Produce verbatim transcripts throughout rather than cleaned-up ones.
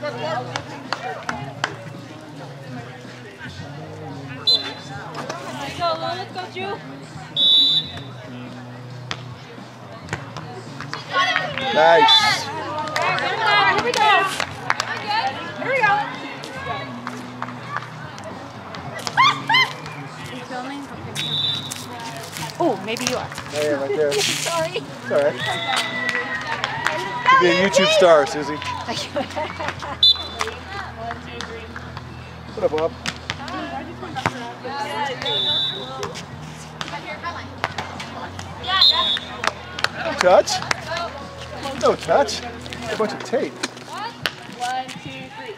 Let's go, let's go, Drew. Nice. Here we go. Here we go. Are you filming? Oh, maybe you are. Oh, yeah, right there. Sorry. It's all right. Be a YouTube star, Susie. What up, Bob? No touch. No touch. A bunch of tape. One, two, three.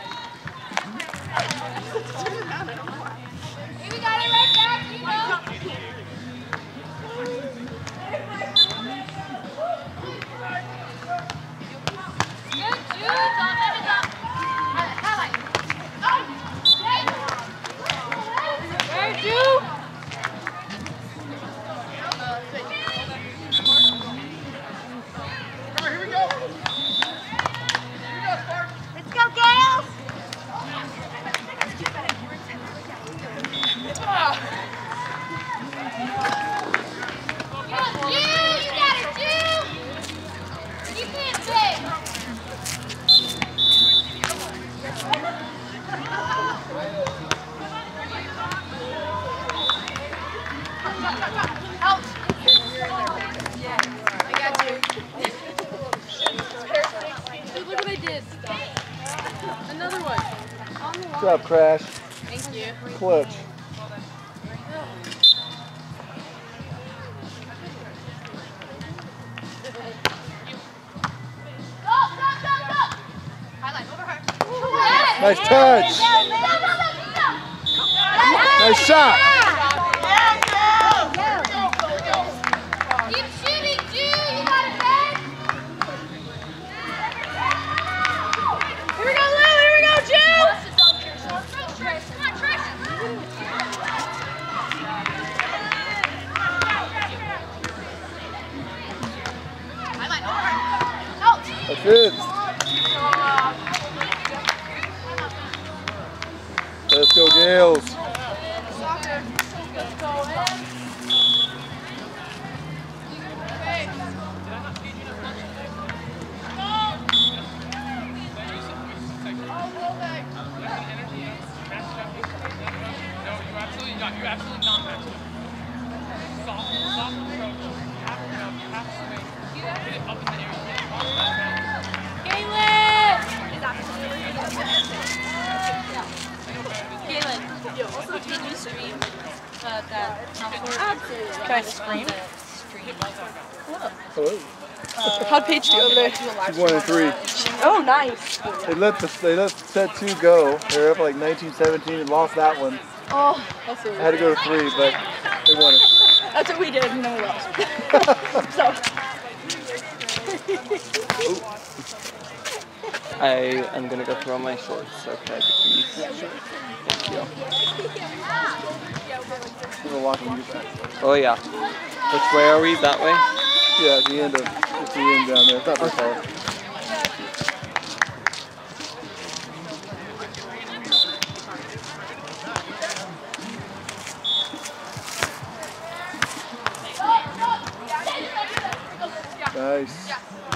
We got it right back, you know. Good, Jude. Don't let it go. Highlight. Where, Jude? Here we go. Here we go, Spartans. Let's go, Gales. Jude, you got it, Jude. Keep it big. Out. I got you. Dude, look what I did. Another one. Good job, Crash. Thank you. Clutch. Go, go, go, go. Highlight over her. Nice touch. Nice shot. Keep shooting, Jude. You got it, man. Here we go, Lou. Here we go, Jude. Come on, Trish. Highlight over her. Out. That's good. Let's go, Gales. Soccer. Let's go, Em. You absolutely not matched up. Soft, soft approach. Half, you know, half swing. Get it up in the area. Galen! Galen, yo, also can you stream uh, that? Absolutely. Can I scream? Hello. How'd Paige do over there? She's one and three. Oh, nice. They let the they let set two go. They're up like nineteen seventeen and lost that one. Oh, that's what I had to go to three, but they won it. That's what we did, and then we lost. So. I am gonna go throw my shorts, okay, please. Thank you. We're walking you back. Oh yeah. Which way are we? That way? Yeah, at the end of it's the end down there. It's not very far. Nice.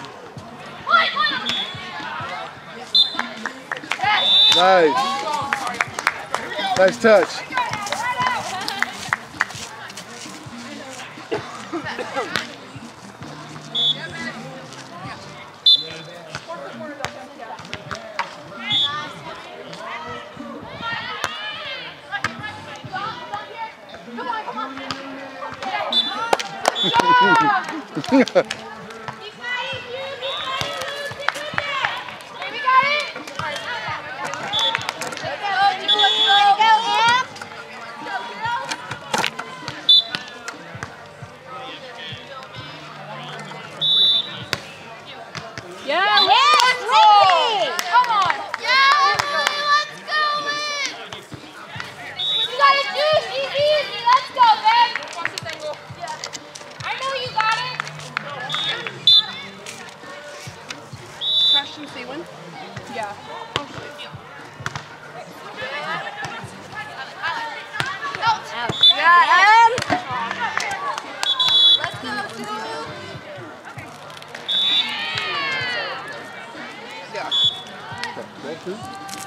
Nice. Nice touch. Yeah, let's roll! Come on! Yeah, let's go, Lynn! You got it, Juice! Easy, easy! Let's go, babe! I know you got it! S M C win? Yeah. Oh, sweet. Yeah, and let's go, yeah. Thank you.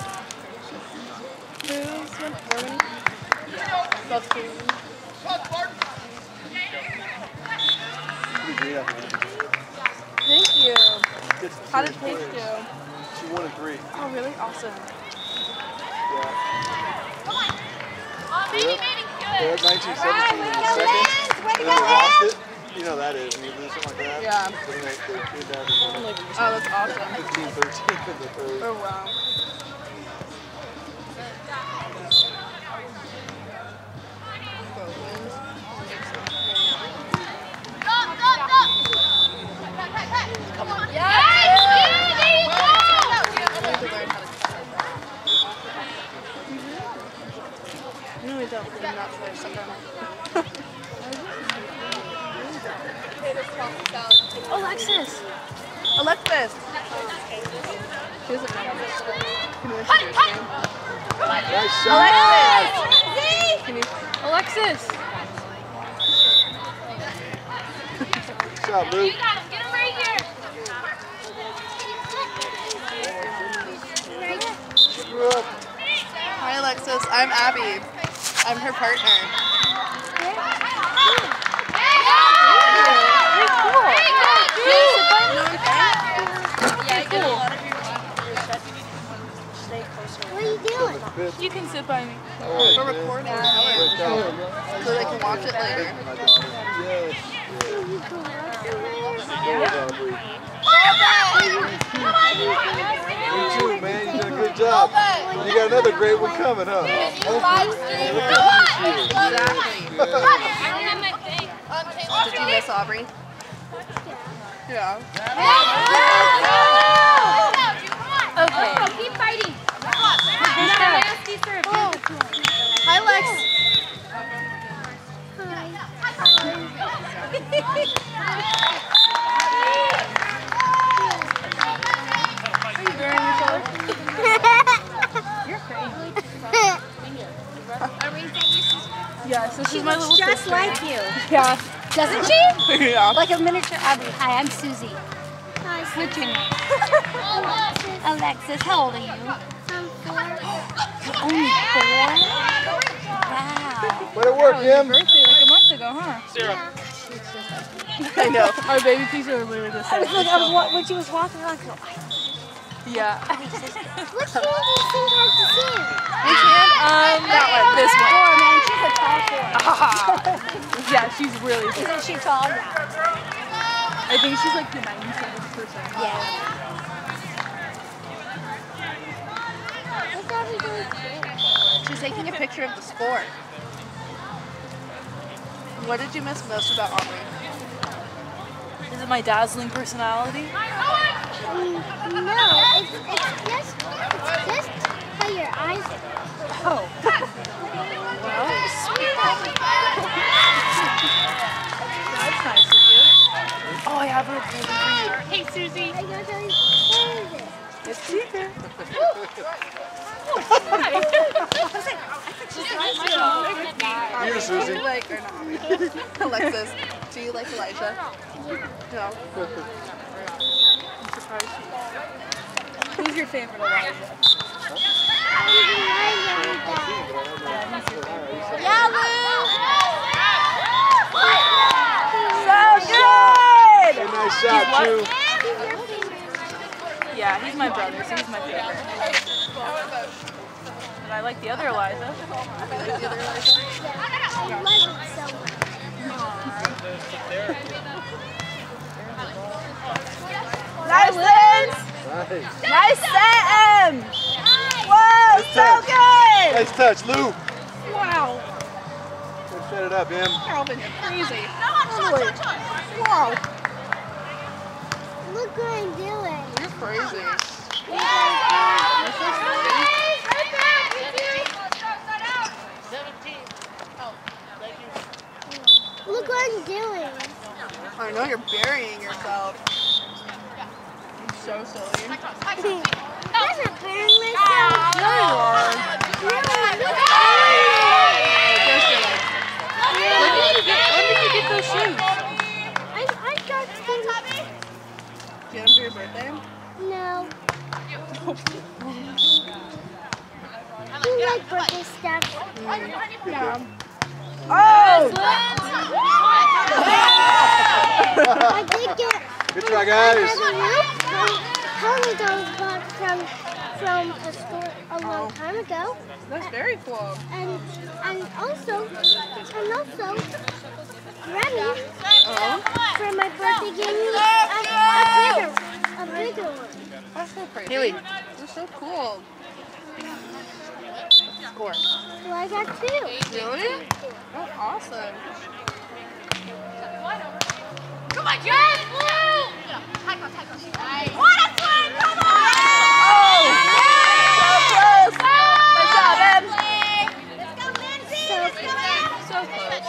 Who's win? We're winning? Yeah. That's cool. Thank you. How did Paige do? She won in three. Oh, really? Awesome. Yeah. Come on. Oh, maybe, maybe. They had nineteen seventeen in the second, and then they lost it. You know that is when you lose something like that. Yeah. Then they, they came down to Oh, that's awesome. fifteen thirteen in the third. Oh, wow. Stop, stop, stop. Come on. Yeah. Hey, there you go. No, we don't. I'm not for a second. Alexis! Alexis! She doesn't know this. Can you Cut, introduce cut. me? Nice shot. Alexis! Can you... Alexis! Good shot, You Luke. got him. Get him right here. Screw up. Hi, Alexis. I'm Abby. I'm her partner. What are you doing? You can sit by me. Oh, We're man. recording Great job. so they can watch it later. My daughter. Yes. You too, man. You did a good job. You got another great one coming, huh? Did you miss Aubrey? Yeah. Okay. Keep fighting. Nasty serve. Hi, Lex. Are you burying yourself? You're crazy. Yeah, so she's my little Just sister. like you. Yeah. Doesn't she? Yeah. Like a miniature Abby. Hi, I'm Susie. Hi, what's your name? Alexis. How old are you? I'm four. You're only four? Wow. Way to work, That was your Em. birthday like a month ago, huh? Sarah. I know. Our baby piece are literally the I same. was like, I was, wa- when she was walking around, I go, Yeah. Which one do you think has the same? We can, um, that one. This one. Four, man. She's a tall four. Yeah, she's really tall. Isn't she tall? Yeah. I think she's like the ninety-seventh percent. Yeah. What's Abby doing? She's taking a picture of the sport. What did you miss most about Aubrey? Is it my dazzling personality? Um, no, it's, it's just, it's just how your eyes are. Oh. Well, that's nice of you. Oh, I have a present for you. Hey, Susie. I gotta tell you, what is it? It's cheaper. You, Susie. Do you like, or not? Alexis, do you like Elijah? No. I'm surprised. Who's your favorite Elijah? Yeah, Lou! So good! Hey, nice shot, what? too. Yeah, he's my brother, so he's my favorite. But I like the other Eliza. You like the other Eliza? I love it so much. Nice, Lindsey! Nice. Nice Sam! Whoa, Nice so touch. good! Nice touch, Lou. Wow. Let's set it up, Em. Calvin, you're crazy. Wow. Look what I'm doing. You're crazy. Look what I'm doing. I know you're burying yourself. so silly. I'm not preparing myself. No, you are. No, When did you get, when did you get those shoes? I, I got them. Get them for your birthday? No. You like birthday stuff? Yeah. Oh! I did get Good try, guys. Tony those bought from from a store a long time ago. That's very cool. And and also and also Granny Oh. for my birthday gave me a, a bigger a bigger one. That's so pretty. Haley, that's so cool. Score. So I got two. Really? Oh, awesome. Come on, Jen! Blue! Tackle, tackle. Nice. What a swing! Come on! Oh! So close! Nice job, Ed. Let's go, Lindsey! So Let's go, Ed! So close.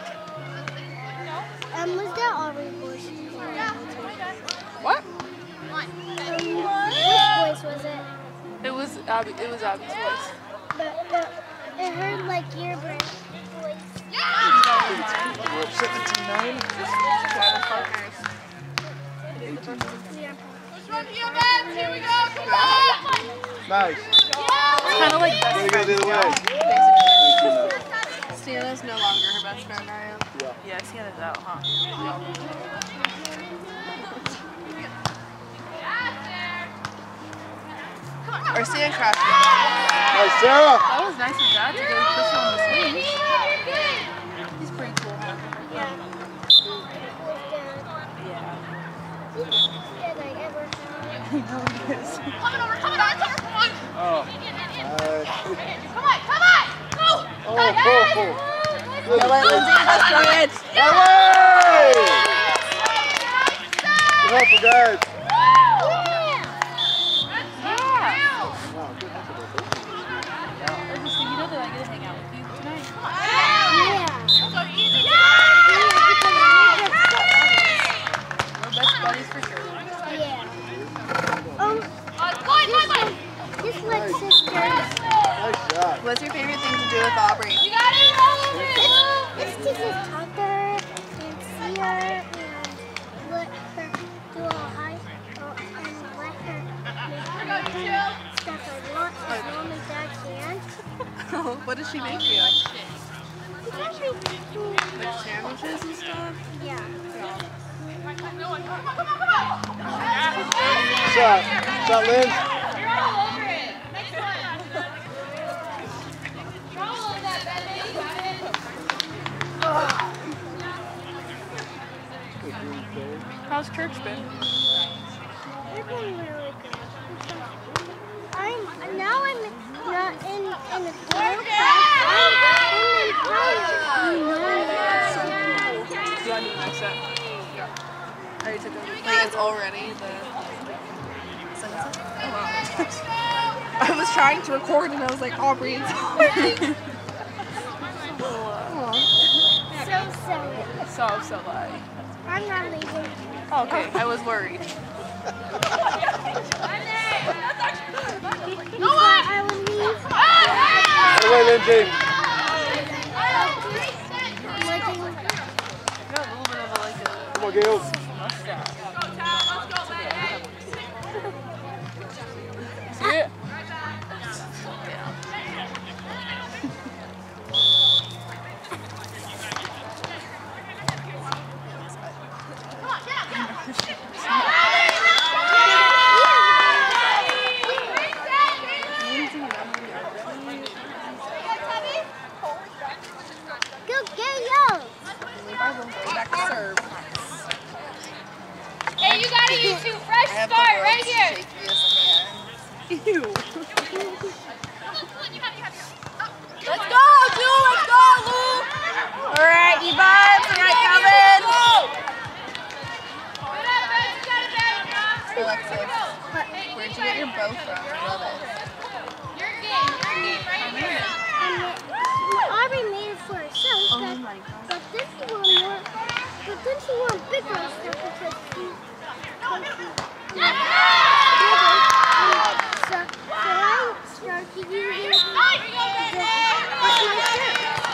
Um, was that Aubrey voice? What? Um, which voice was it? It was Abby. It was Abby's voice. But, but it heard like your voice. We're up seventeen nine. partners. Yeah. Let's run to your beds! Here we go! Come on! Nice. It's kind of like Way to go the other way. Sienna's no longer her best friend, I am. Yeah. Yeah, Sienna's out, huh? Or Sienna crashed. Nice, Sarah. That was nice of Dad to go push on the swings. He's pretty cool. Yeah. Yeah. Did I ever have? He really is. Coming over, coming over, come on! Oh. Come on, come on! Go! Oh, oh, oh. Go let Lindsay bust on it. Away! Good help, guys. You know that I get to hang out with you tonight. Yeah. We're best buddies for sure. Yeah. Um, just, just like sisters. Nice shot. What's your favorite thing to do with Aubrey? You got it, roll over it! It's to just talk to her and see her and let her do all high uh, and let her make stuff I want as long as Dad can. What does she make you? Like sandwiches and stuff? Yeah. Shot. Shot, Lynn. You're all over it. Next one. Roll over that, baby. How's church been? They're going really good. I'm now I'm not in in the school class. I'm in college. Do I need my set? Yeah. I already took it. Like it's already the sentences? Oh wow. I was trying to record and I was like, Aubrey, it's already. So silly. So, so like. I'm not leaving. Okay, I was worried. No one. I will leave. Get away, Lindsay. Looking. You got a little bit of a, like a Come on, Gales. mustache. Let's go, Yeah. Go get yo. Back to serve. Hey, you got it, you two. Fresh start right here. Ew. Let's go, Jewel. Let's go, Lou. All right, you vibes. I got coming. Alexis, where'd you get your bow from? I love it. Your game. Your game right here. Aubrey made it for herself, Oh but, my god. but then she wanted more. But then she wanted bigger stuff because she, because she So, so I started using this. That's my shirt.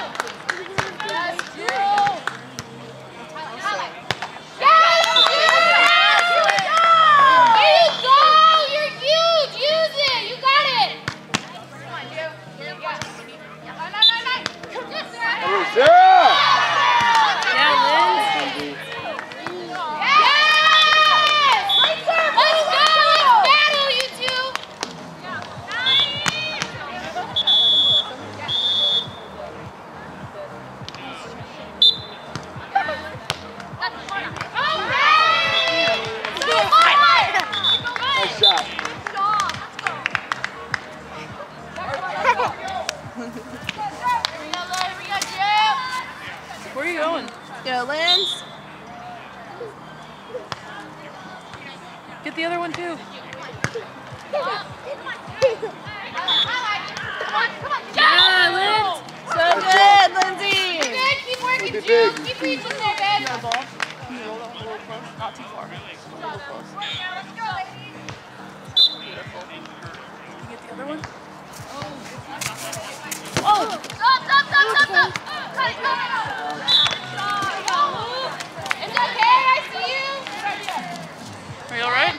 Where are you going? Go, Linz. Get the other one too. Yeah, Linz. So good, Lindsey. Good, keep working, Be Jill. big. Keep reaching there, babe. You got a ball? Can you roll it a little close? Not too far. A little close. Beautiful. Can you get the other one? Oh! Stop, stop, stop, stop, stop. Cut it, cut it. It's okay, I see you. Are you alright?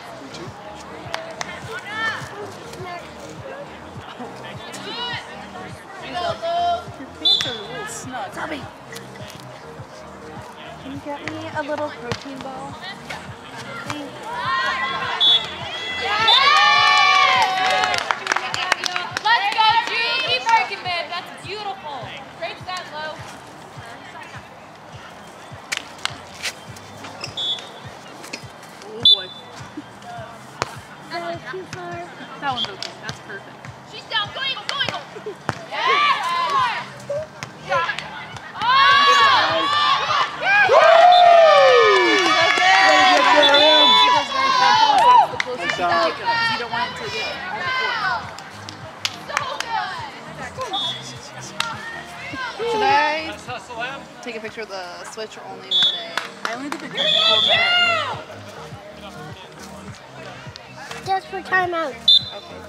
Your pants are a little snug. Bobby! Can you get me a little protein ball? Thanks. Let's go, Drew. Keep working, babe. That's beautiful. Great set, Lo. Oh boy. That was too far. That one's okay. That's perfect. She's down. Go, Eagle. Go, Eagle. Yeah. Oh! Should I take a picture of the switch or only when they... I only did the picture before the... Just for timeout. Okay.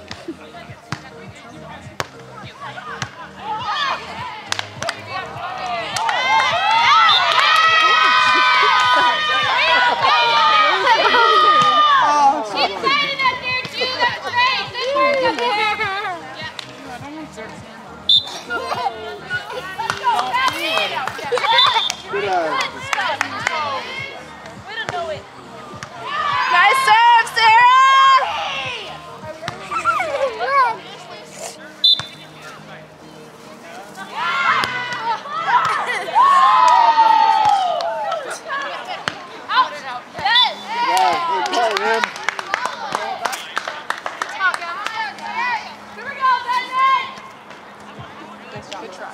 Keep fighting up there, Drew. That's great. Good work up there. I don't like dirt sand. Good eye. We don't know it. Nice serve, Sarah! Out. Yes. Yeah, good play, man. Here we go, Benson. Good try.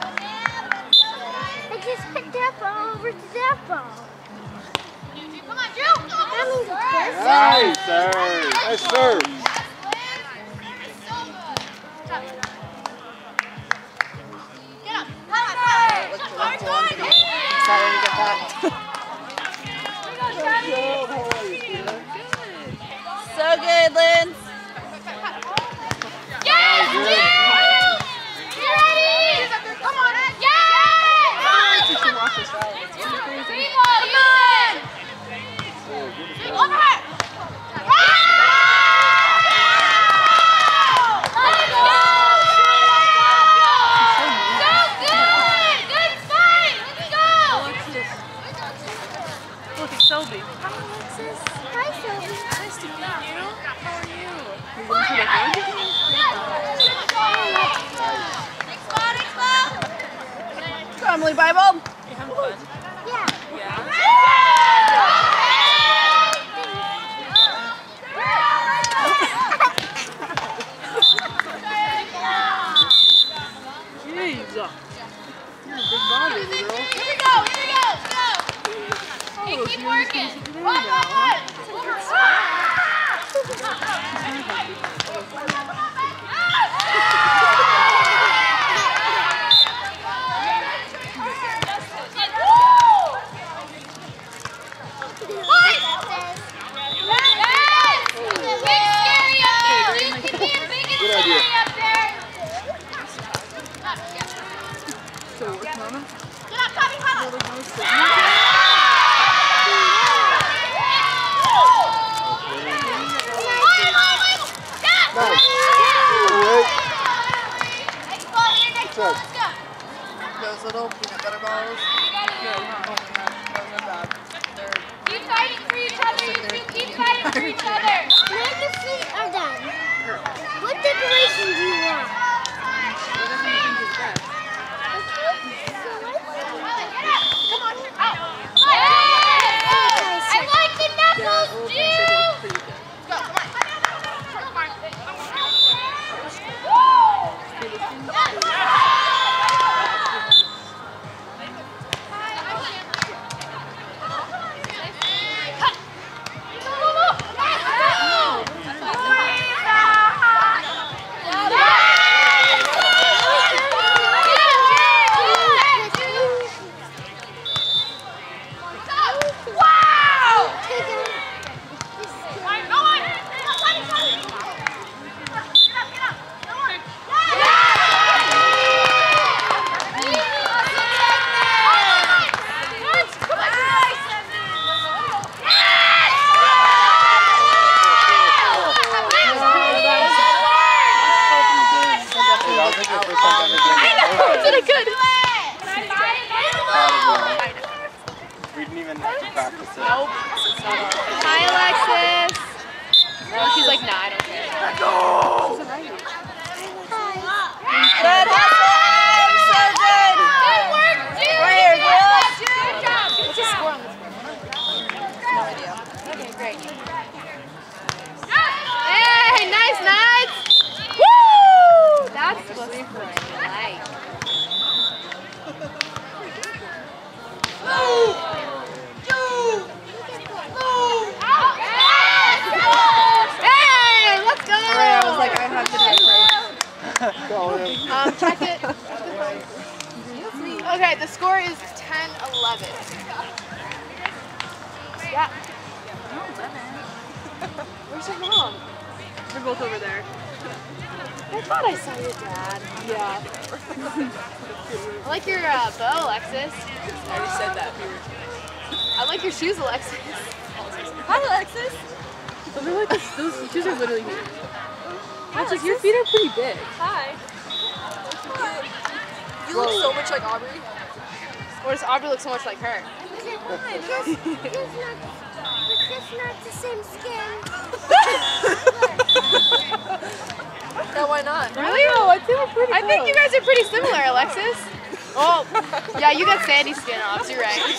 I just hit that ball over to that ball. Come on, Drew. That means it's good. Nice serve. Nice serve. Get up. Sorry to get that. So good, Lynn. Yes, Drew. You ready? Come on. Yes. You should watch this rally. It's pretty crazy. Come on. Over her. Let's go. So good. Good fight. Let's go. Look, it's Selby. Hi, Alexis. Hi, Sophie. Nice to meet you. How are you? You're What? going to the herd? Next ball, next ball. Come on, Emily Bible. You having fun? Yeah. Yeah. Jeez. You're a big body, little girl. Here we go, here we go, let's go. Hey, Oh, keep you're working. just gonna sit One, there one, now, one. Nice. Check. Those little peanut butter balls. No, not holding them. Those are bad. They're Keep fighting for each other, you two. Keep fighting for each other. When the feet are done, what decoration do you want? whatever you think is best. Come on, out. I like the knuckles, dude. Go, come on. Come on. We didn't even have to practice it. Nope. Hi, Alexis. Oh, she's like, nah, I don't care. Good hustle! So good! Good work, dude. Right here, girls. Good job. What's the score on this one? No idea. Okay, great. Hey, nice, nice. Woo! That's supposed to be like. Hey, let's go. Alright, I was like, I have to do it first. Um, check it. Okay, the score is ten eleven. Yeah. Where's your mom? They're both over there. I thought I saw your dad. Yeah. I like your uh, bow, Alexis. I already said that. I like your shoes, Alexis. Hi, Alexis. So they're like this, those shoes are literally huge. That's like, your feet are pretty big. Hi. You look so much like Aubrey. Or does Aubrey look so much like her? It's just not the same skin. Yeah, why not? Really? No, I think we're pretty I think you guys are pretty similar, Alexis. Oh, yeah, you got Sandy's skin off. You're right.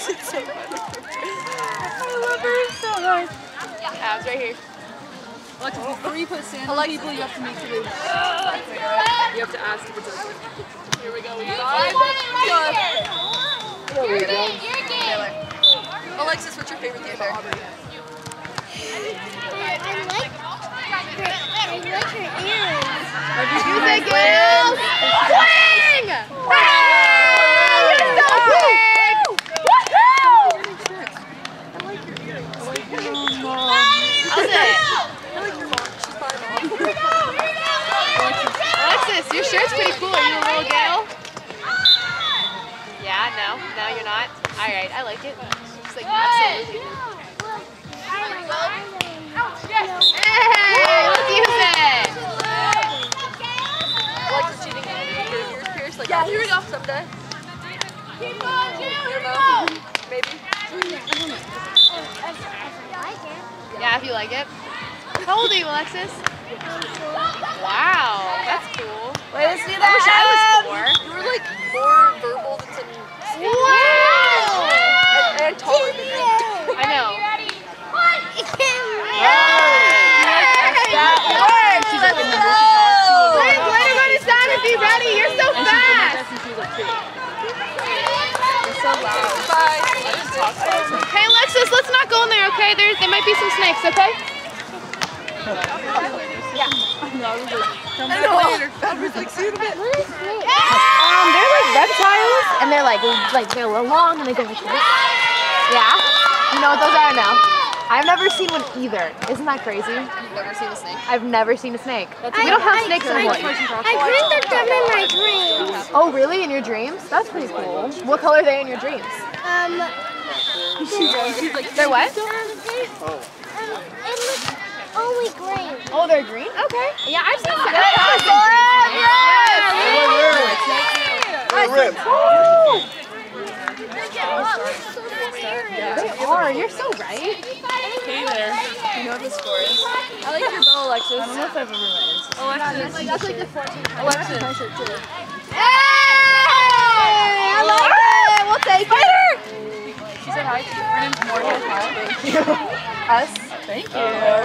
I love her so much. Abs right here. Alexis, before you put sand on people, you have to make sure they... You have to ask if it's okay. Here we go. We got You're game, you're game. Alexis, what's your favorite thing about Aubrey? I like her, I like her earrings. Music girls, swing! Wow, you're so big! Woohoo! How's it? I like your mom. She's my mom. Alexis, your shirt's pretty cool. Are you a little gal? Yeah, no, no, you're not. All right, I like it. She's like, absolutely. Hey, let's use it. Alexis cheating. Your ears pierced. Like, Yeah, here we go. Someday. Keep going, June. You don't know. Maybe. Yeah, if you like it. How old are you, Alexis? Wow, that's cool. Wait, let's do I wish I was four. You were like more verbal than some Wow! and, and taller than me. I know. That works. She's like, Let's go! Wait, way to go to Santa, be ready. You're so fast. You're so loud. Bye. Hey, Alexis, let's not go in there, okay? There, there might be some snakes, okay? I know. I was like, see you in a bit. Um, they're like reptiles, and they're like, like they're long, and they go like this. Yeah? You know what those are now? I've never seen one either. Isn't that crazy? You've never seen a snake? I've never seen a snake. I- We don't have I- snakes in I- Hawaii. I dreamed of them in my dreams. Oh, really? In your dreams? That's pretty cool. What color are they in your dreams? Um, They're what? um, they, um, it looked always usually green. Oh, they're green? Okay. Yeah, I've seen some. Yes! Hey, Rip. They are. You're so right. Hey there. You know what the score is? I like your bow, Alexis. I don't know if I've ever met Alexis. That's like, that's like the fourteenth. Alexis. Hey! I love it. We'll take it. She said hi to you. Her name's Morgan. Thank you. Us? Thank you.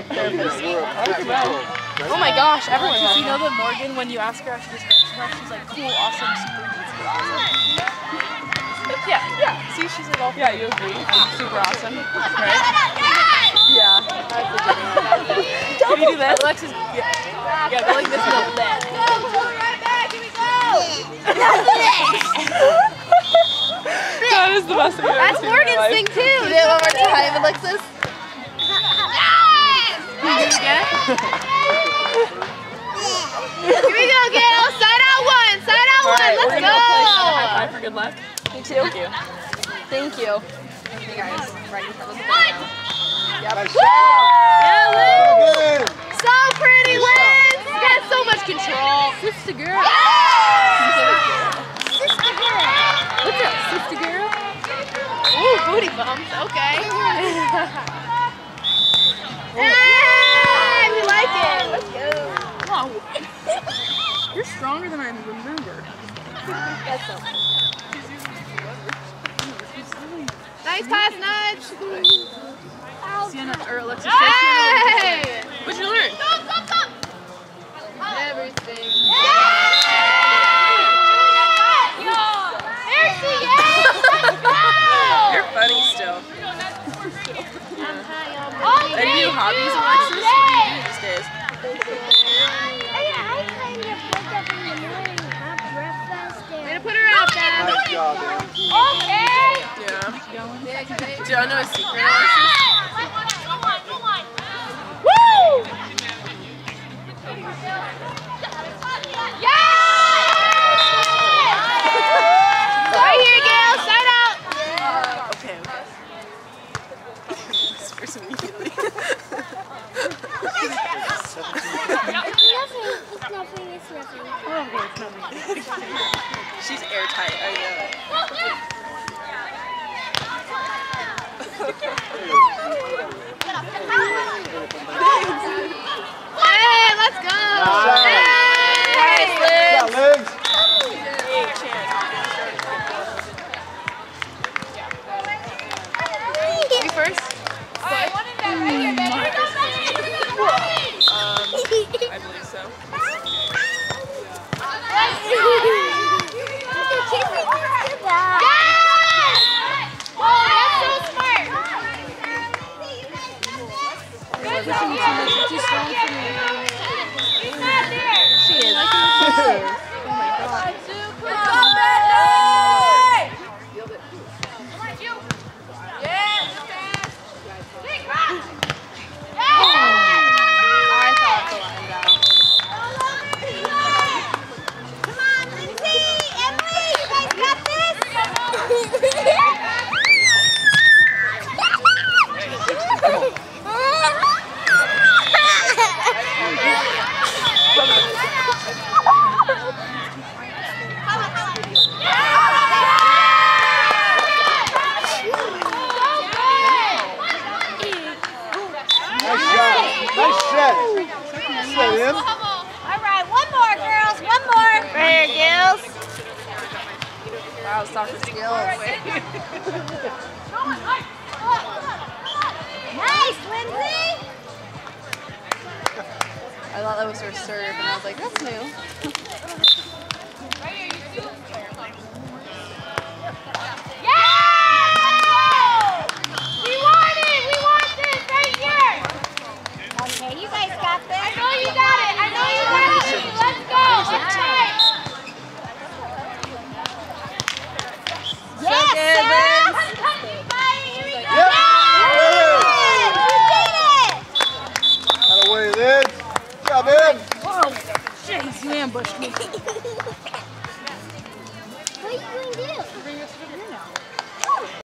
Oh my gosh, everyone. Does you know that Morgan, when you ask her how she describes herself, she's like cool, awesome, super super awesome. Yeah, yeah. See, she's like all. Yeah, you agree. I'm super awesome, right? Yeah. Can you do this? Alexis, yeah. Yeah, go like this and go that. Go, go right back. Here we go. That is the best thing I've ever That's seen in my Morgan's life. thing too. Do it one more time, Alexis. Can you do it again? Here we go, Gail. Side out one. Side out All one. right, Let's we're go. gonna play high five for good luck. Me too. Thank you. Thank you. Okay, guys, right in front of the camera. Yep. Nice shot. Yeah, Liz. Good. So pretty, Liz. You got so much control. Sister girl. Sister girl. What's up, sister girl? Ooh, booty bumps. Okay. Hey, we like it. Let's go. Wow. You're stronger than I remembered. That's so funny. Nice pass, Nudge. Sienna, or Alexis, Hey! what'd you learn? Everything. There she is. Let's go. You're funny still. Oh, Any new hobbies, Alexis? What do you do these days? I kind of wake up in the morning, have breakfast, Way to and put her out there. Nice job, man. okay. Yeah. Yeah, Do you know a secret, Alexis? Woo! Right here, Gail. Side out. Okay, okay. Whispers immediately. It's nothing, it's nothing, it's nothing. She's airtight, I know it. Hey, let's go. Nice. Hey, Liz. Got legs. You first. Um, I believe so. She is. I thought the line down. Come on, Lindsay, Emily, you guys got this? Nice shot. Nice set. Set in. All right, one more, girls, one more. Right here, Gills. Wow, soccer skills. Nice, Lindsay. I thought that was her serve, and I was like, that's new. We want it. We want this right here. Okay, you guys got this. I know you got it. I know you got it. Let's go. All right. Yes, Sarah. Here we go. Yep. We did it. Out of the way, Liz. Good job, Ed. Jeez, you ambushed me. What are you going to do?